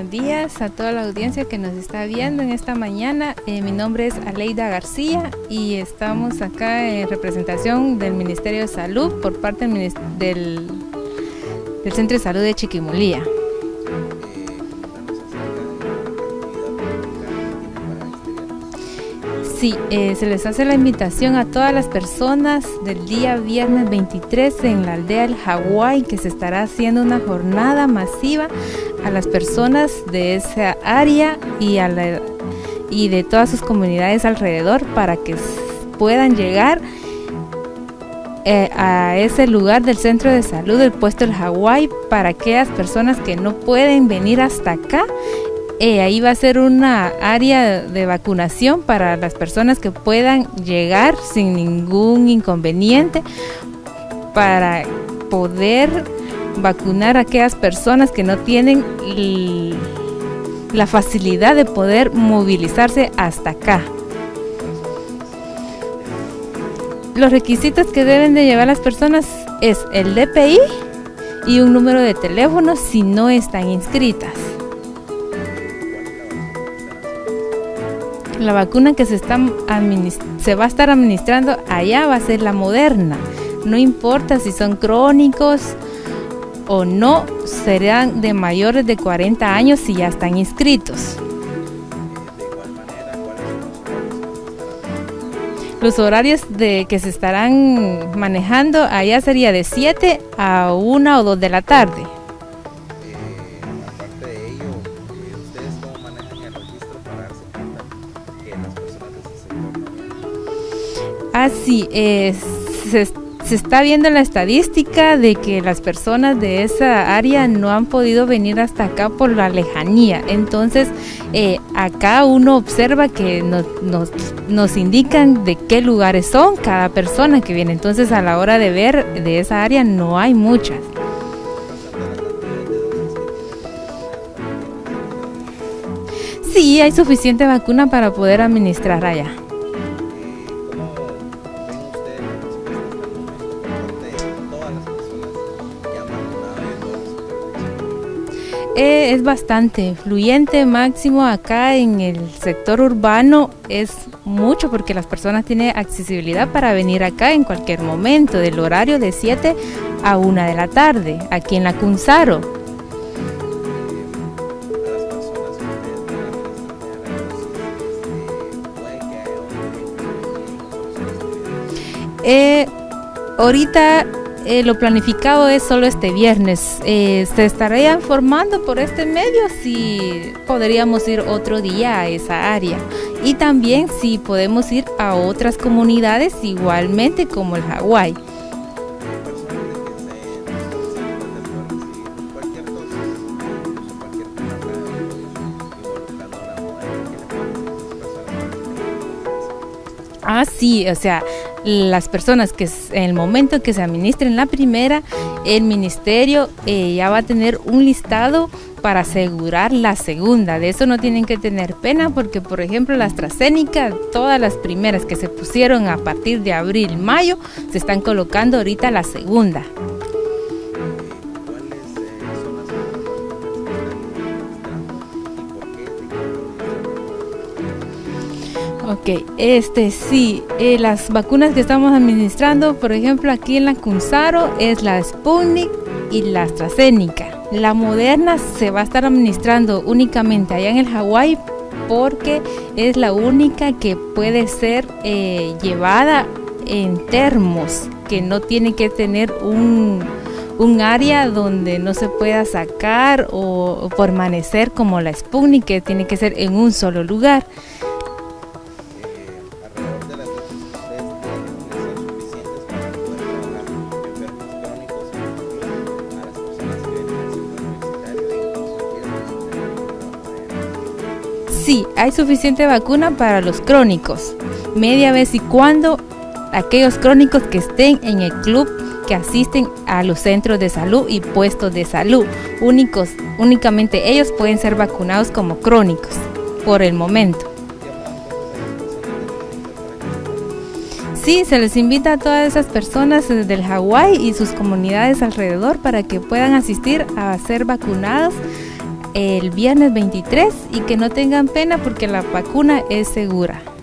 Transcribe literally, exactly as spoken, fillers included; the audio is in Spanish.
buenos días a toda la audiencia que nos está viendo en esta mañana. Eh, mi nombre es Aleida García y estamos acá en representación del Ministerio de Salud por parte del, del, del Centro de Salud de Chiquimulía. Sí, eh, se les hace la invitación a todas las personas del día viernes veintitrés en la aldea del Hawái, que se estará haciendo una jornada masiva a las personas de esa área y, a la, y de todas sus comunidades alrededor para que puedan llegar eh, a ese lugar del centro de salud del puesto del Hawái. Para aquellas personas que no pueden venir hasta acá, Eh, ahí va a ser una área de vacunación para las personas que puedan llegar sin ningún inconveniente, para poder vacunar a aquellas personas que no tienen la facilidad de poder movilizarse hasta acá. Los requisitos que deben de llevar las personas es el D P I y un número de teléfono si no están inscritas. La vacuna que se, está se va a estar administrando allá va a ser la Moderna. No importa si son crónicos o no, serán de mayores de cuarenta años si ya están inscritos. Los horarios de que se estarán manejando allá sería de siete a una o dos de la tarde. Así es, se, se está viendo la estadística de que las personas de esa área no han podido venir hasta acá por la lejanía. Entonces, eh, acá uno observa que nos, nos, nos indican de qué lugares son cada persona que viene. Entonces, a la hora de ver de esa área no hay muchas. Sí, hay suficiente vacuna para poder administrar allá. Eh, es bastante fluyente, máximo acá en el sector urbano es mucho porque las personas tienen accesibilidad para venir acá en cualquier momento, del horario de siete a una de la tarde, aquí en la Cunzaro. Eh, ahorita Eh, lo planificado es solo este viernes. Eh, se estaría informando por este medio si podríamos ir otro día a esa área y también si podemos ir a otras comunidades igualmente como el Hawái. Ah, sí, o sea, las personas que en el momento que se administren la primera, el ministerio eh, ya va a tener un listado para asegurar la segunda. De eso no tienen que tener pena porque, por ejemplo, la AstraZeneca, todas las primeras que se pusieron a partir de abril, mayo, se están colocando ahorita la segunda. Ok, este sí, eh, las vacunas que estamos administrando, por ejemplo, aquí en la Cunzaro es la Sputnik y la AstraZeneca. La Moderna se va a estar administrando únicamente allá en el Hawái porque es la única que puede ser eh, llevada en termos, que no tiene que tener un, un área donde no se pueda sacar o, o permanecer como la Sputnik, que tiene que ser en un solo lugar. Sí, hay suficiente vacuna para los crónicos, media vez y cuando aquellos crónicos que estén en el club que asisten a los centros de salud y puestos de salud. Únicos, únicamente ellos pueden ser vacunados como crónicos por el momento. Sí, se les invita a todas esas personas del Hawái y sus comunidades alrededor para que puedan asistir a ser vacunados el viernes veintitrés y que no tengan pena porque la vacuna es segura.